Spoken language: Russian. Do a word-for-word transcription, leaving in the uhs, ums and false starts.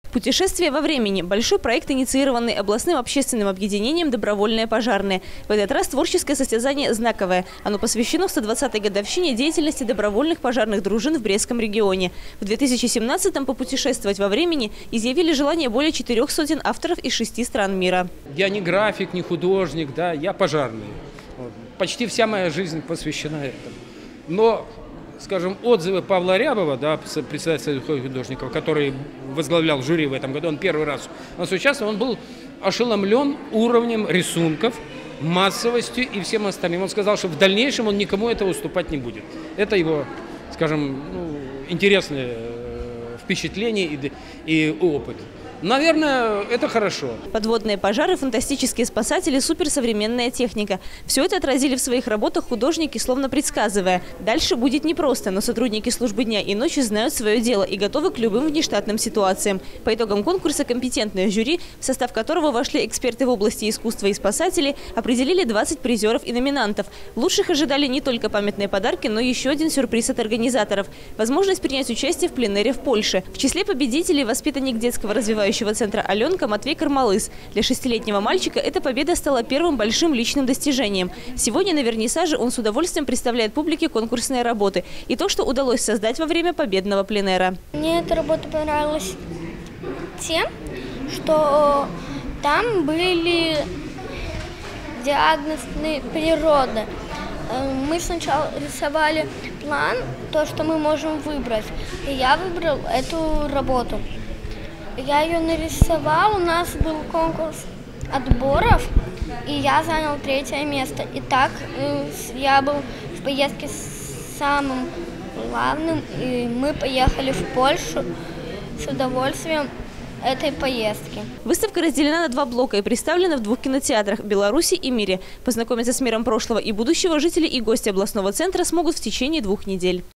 Путешествие во времени – большой проект, инициированный областным общественным объединением «Добровольные пожарные». В этот раз творческое состязание знаковое. Оно посвящено сто двадцатой годовщине деятельности добровольных пожарных дружин в Брестском регионе. В две тысячи семнадцатом попутешествовать во времени изъявили желание более четырех сотен авторов из шести стран мира. Я не график, не художник, да, я пожарный. Вот. Почти вся моя жизнь посвящена этому. Но, скажем, отзывы Павла Рябова, да, председателя художников, который возглавлял жюри в этом году, он первый раз у нас участвовал, он был ошеломлен уровнем рисунков, массовостью и всем остальным. Он сказал, что в дальнейшем он никому этого уступать не будет. Это его, скажем, ну, интересное впечатление и, и опыт. Наверное, это хорошо. Подводные пожары, фантастические спасатели, суперсовременная техника. Все это отразили в своих работах художники, словно предсказывая. Дальше будет непросто, но сотрудники службы дня и ночи знают свое дело и готовы к любым внештатным ситуациям. По итогам конкурса компетентное жюри, в состав которого вошли эксперты в области искусства и спасатели, определили двадцать призеров и номинантов. Лучших ожидали не только памятные подарки, но еще один сюрприз от организаторов – возможность принять участие в пленэре в Польше. В числе победителей воспитанник детского развивающего центра «Аленка» Матвей Кармалыс. Для шестилетнего мальчика эта победа стала первым большим личным достижением. Сегодня на вернисаже он с удовольствием представляет публике конкурсные работы и то, что удалось создать во время победного пленэра. Мне эта работа понравилась тем, что там были диагнозные природы. Мы сначала рисовали план, то, что мы можем выбрать. И я выбрал эту работу. Я ее нарисовал, у нас был конкурс отборов, и я занял третье место. И так я был в поездке с самым главным, и мы поехали в Польшу с удовольствием этой поездки. Выставка разделена на два блока и представлена в двух кинотеатрах – Беларуси и мире. Познакомиться с миром прошлого и будущего жители и гости областного центра смогут в течение двух недель.